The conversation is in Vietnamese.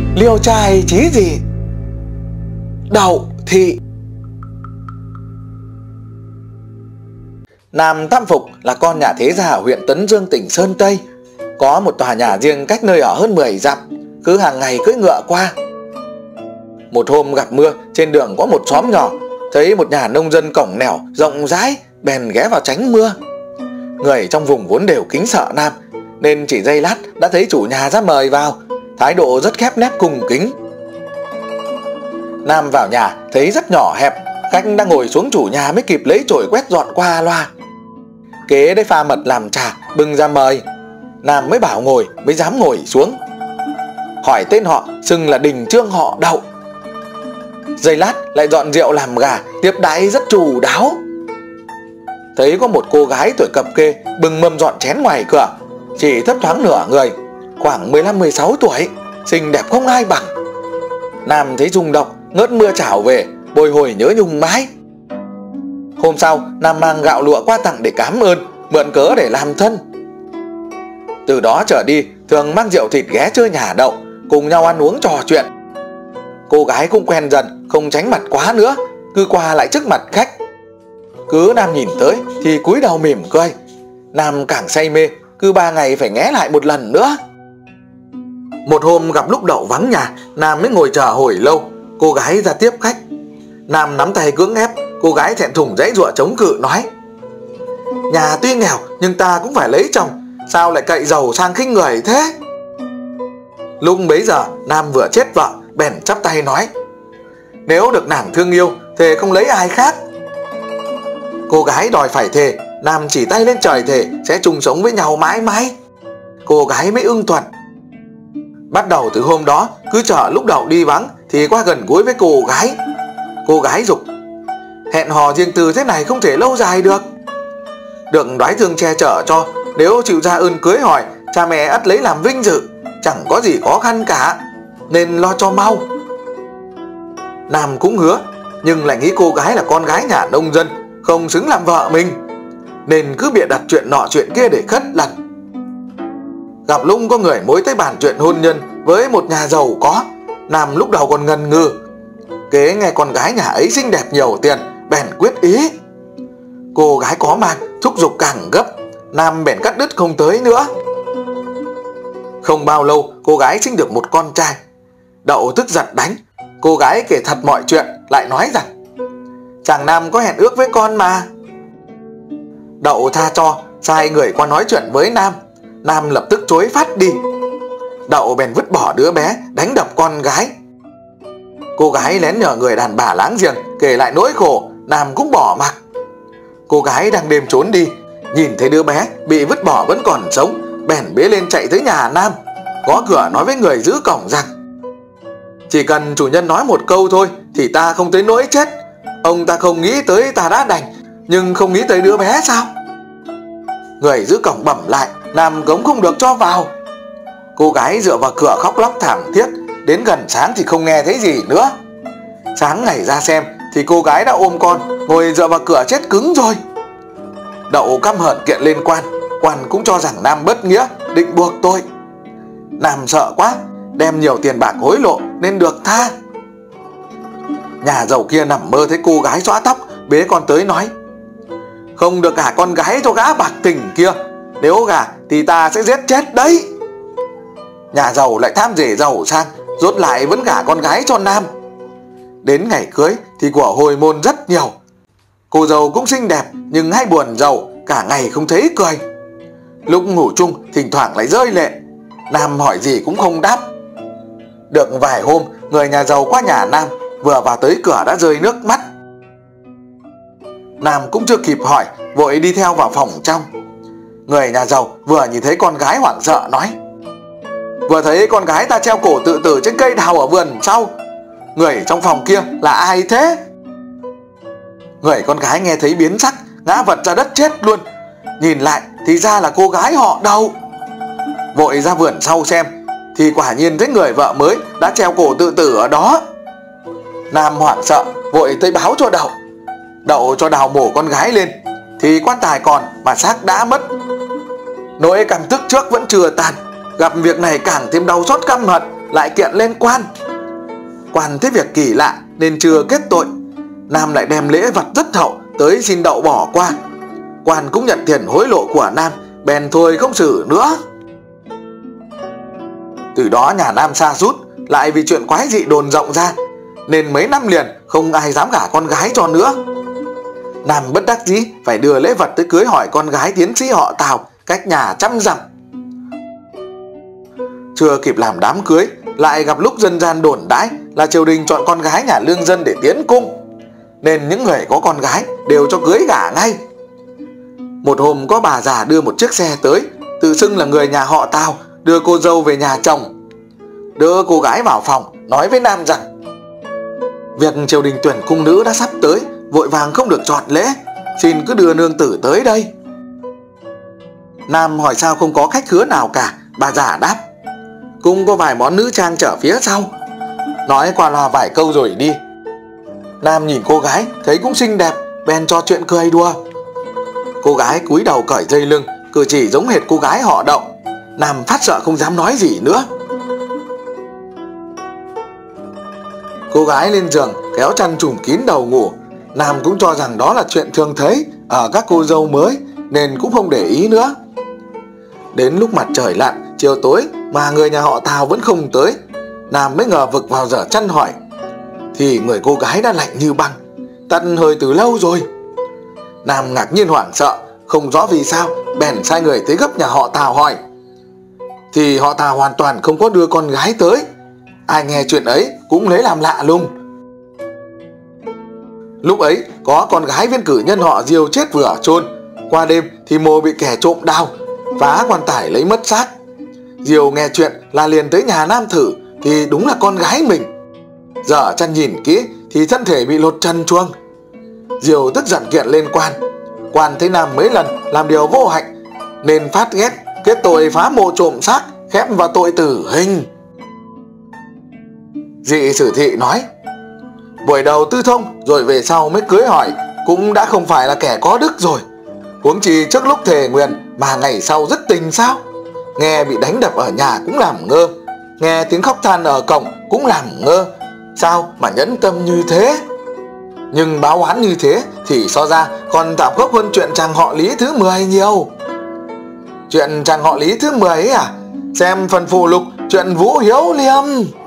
liêu trai chí gì? Đậu thị. Nam Tam Phục là con nhà thế gia ở huyện Tấn Dương, tỉnh Sơn Tây. Có một tòa nhà riêng cách nơi ở hơn 10 dặm, cứ hàng ngày cưỡi ngựa qua. Một hôm gặp mưa, trên đường có một xóm nhỏ, thấy một nhà nông dân cổng nẻo rộng rãi, bèn ghé vào tránh mưa. Người trong vùng vốn đều kính sợ Nam, nên chỉ giây lát đã thấy chủ nhà ra mời vào, thái độ rất khép nép cung kính. Nam vào nhà thấy rất nhỏ hẹp, khách đang ngồi xuống chủ nhà mới kịp lấy chổi quét dọn qua loa. Kế đấy pha mật làm trà bưng ra mời, Nam mới bảo ngồi mới dám ngồi xuống. Hỏi tên họ, xưng là Đình Trương họ Đậu. Giây lát lại dọn rượu làm gà, tiếp đãi rất chu đáo. Thấy có một cô gái tuổi cập kê bưng mâm dọn chén ngoài cửa, chỉ thấp thoáng nửa người, khoảng 15-16 tuổi, xinh đẹp không ai bằng. Nam thấy rung động, ngớt mưa trào về, bồi hồi nhớ nhung mãi. Hôm sau, Nam mang gạo lụa qua tặng để cảm ơn, mượn cớ để làm thân. Từ đó trở đi, thường mang rượu thịt ghé chơi nhà Đậu, cùng nhau ăn uống trò chuyện. Cô gái cũng quen dần, không tránh mặt quá nữa, cứ qua lại trước mặt khách. Cứ Nam nhìn tới thì cúi đầu mỉm cười. Nam càng say mê, cứ 3 ngày phải nghé lại một lần nữa. Một hôm gặp lúc Đậu vắng nhà, Nam mới ngồi chờ hồi lâu. Cô gái ra tiếp khách. Nam nắm tay cưỡng ép, cô gái thẹn thùng giãy giụa chống cự nói: nhà tuy nghèo nhưng ta cũng phải lấy chồng, sao lại cậy giàu sang khinh người thế? Lúc bấy giờ Nam vừa chết vợ, bèn chắp tay nói: nếu được nàng thương yêu, thề không lấy ai khác. Cô gái đòi phải thề, Nam chỉ tay lên trời thề sẽ chung sống với nhau mãi mãi. Cô gái mới ưng thuận. Bắt đầu từ hôm đó, cứ chờ lúc Đậu đi vắng thì qua gần gũi với cô gái. Cô gái giục: hẹn hò riêng tư thế này không thể lâu dài được. Được đoái thương che chở cho, nếu chịu ra ơn cưới hỏi, cha mẹ ắt lấy làm vinh dự, chẳng có gì khó khăn cả, nên lo cho mau. Nam cũng hứa, nhưng lại nghĩ cô gái là con gái nhà nông dân, không xứng làm vợ mình, nên cứ bịa đặt chuyện nọ chuyện kia để khất lần. Gặp lúc có người mối tới bàn chuyện hôn nhân với một nhà giàu có, Nam lúc đầu còn ngần ngừ. Kế nghe con gái nhà ấy xinh đẹp nhiều tiền, bèn quyết ý. Cô gái có mang, thúc giục càng gấp, Nam bèn cắt đứt không tới nữa. Không bao lâu, cô gái sinh được một con trai. Đậu tức giận đánh. Cô gái kể thật mọi chuyện, lại nói rằng: chàng Nam có hẹn ước với con mà. Đậu tha cho, sai người qua nói chuyện với Nam. Nam lập tức chối phát đi. Đậu bèn vứt bỏ đứa bé, đánh đập con gái. Cô gái lén nhờ người đàn bà láng giềng kể lại nỗi khổ, Nam cũng bỏ mặc. Cô gái đang đêm trốn đi, nhìn thấy đứa bé bị vứt bỏ vẫn còn sống, bèn bế lên chạy tới nhà Nam. Gõ cửa nói với người giữ cổng rằng: chỉ cần chủ nhân nói một câu thôi thì ta không tới nỗi chết. Ông ta không nghĩ tới ta đã đành, nhưng không nghĩ tới đứa bé sao? Người giữ cổng bẩm lại, Nam cống không được cho vào. Cô gái dựa vào cửa khóc lóc thảm thiết, đến gần sáng thì không nghe thấy gì nữa. Sáng ngày ra xem thì cô gái đã ôm con, ngồi dựa vào cửa chết cứng rồi. Đậu căm hận kiện lên quan, quan cũng cho rằng Nam bất nghĩa, định buộc tội. Nam sợ quá, đem nhiều tiền bạc hối lộ nên được tha. Nhà giàu kia nằm mơ thấy cô gái xõa tóc, bế con tới nói: không được gả con gái cho gã bạc tình kia, nếu gả thì ta sẽ giết chết đấy. Nhà giàu lại tham rể giàu sang, rốt lại vẫn gả con gái cho Nam. Đến ngày cưới thì của hồi môn rất nhiều. Cô dâu cũng xinh đẹp nhưng hay buồn rầu, cả ngày không thấy cười. Lúc ngủ chung thỉnh thoảng lại rơi lệ. Nam hỏi gì cũng không đáp. Được vài hôm, người nhà giàu qua nhà Nam, vừa vào tới cửa đã rơi nước mắt. Nam cũng chưa kịp hỏi, vội đi theo vào phòng trong. Người nhà giàu vừa nhìn thấy con gái hoảng sợ nói: vừa thấy con gái ta treo cổ tự tử trên cây đào ở vườn sau. Người trong phòng kia là ai thế? Người con gái nghe thấy biến sắc, ngã vật ra đất chết luôn. Nhìn lại thì ra là cô gái họ Đậu. Vội ra vườn sau xem thì quả nhiên thấy người vợ mới đã treo cổ tự tử ở đó. Nam hoảng sợ, vội tới báo cho Đậu. Đậu cho đào mổ con gái lên thì quan tài còn mà xác đã mất. Nỗi căm tức trước vẫn chưa tàn, gặp việc này càng thêm đau xót căm hận, lại kiện lên quan. Quan thấy việc kỳ lạ nên chưa kết tội. Nam lại đem lễ vật rất hậu tới xin đậu bỏ qua. Quan cũng nhận tiền hối lộ của Nam, bèn thôi không xử nữa. Từ đó nhà Nam sa sút, lại vì chuyện quái dị đồn rộng ra, nên mấy năm liền không ai dám gả con gái cho nữa. Nam bất đắc dĩ phải đưa lễ vật tới cưới hỏi con gái tiến sĩ họ Tào cách nhà 100 dặm. Chưa kịp làm đám cưới, lại gặp lúc dân gian đồn đãi là triều đình chọn con gái nhà lương dân để tiến cung, nên những người có con gái đều cho cưới gả ngay. Một hôm có bà già đưa một chiếc xe tới, tự xưng là người nhà họ Tào, đưa cô dâu về nhà chồng. Đưa cô gái vào phòng, nói với Nam rằng việc triều đình tuyển cung nữ đã sắp tới, vội vàng không được chọn lễ, xin cứ đưa nương tử tới đây. Nam hỏi sao không có khách khứa nào cả. Bà già đáp cũng có vài món nữ trang chở phía sau, nói qua loa vài câu rồi đi. Nam nhìn cô gái thấy cũng xinh đẹp, bèn trò chuyện cười đùa. Cô gái cúi đầu cởi dây lưng, cử chỉ giống hệt cô gái họ Đậu. Nam phát sợ không dám nói gì nữa. Cô gái lên giường kéo chăn trùm kín đầu ngủ. Nam cũng cho rằng đó là chuyện thường thấy ở các cô dâu mới, nên cũng không để ý nữa. Đến lúc mặt trời lặn, chiều tối mà người nhà họ Tào vẫn không tới, Nam mới ngờ vực vào dở chăn hỏi, thì người cô gái đã lạnh như băng, tắt hơi từ lâu rồi. Nam ngạc nhiên hoảng sợ, không rõ vì sao, bèn sai người tới gấp nhà họ Tào hỏi, thì họ Tào hoàn toàn không có đưa con gái tới. Ai nghe chuyện ấy cũng lấy làm lạ lùng. Lúc ấy có con gái viên cử nhân họ Diêu chết vừa chôn, qua đêm thì mồ bị kẻ trộm đào, phá quan tài lấy mất xác. Diêu nghe chuyện là liền tới nhà Nam thử, thì đúng là con gái mình. Giờ chăn nhìn kỹ thì thân thể bị lột trần truông. Diêu tức giận kiện lên quan. Quan thấy Nam mấy lần làm điều vô hạnh nên phát ghét, kết tội phá mộ trộm xác, khép vào tội tử hình. Dị Sử Thị nói, buổi đầu tư thông rồi về sau mới cưới hỏi cũng đã không phải là kẻ có đức rồi, huống chi trước lúc thề nguyện mà ngày sau rất tình sao? Nghe bị đánh đập ở nhà cũng làm ngơ, nghe tiếng khóc than ở cổng cũng làm ngơ, sao mà nhẫn tâm như thế? Nhưng báo oán như thế thì so ra còn tạm gốc hơn chuyện chàng họ Lý thứ 10 nhiều. Chuyện chàng họ Lý thứ 10 ấy à? Xem phần phụ lục chuyện Vũ Hiếu Liêm.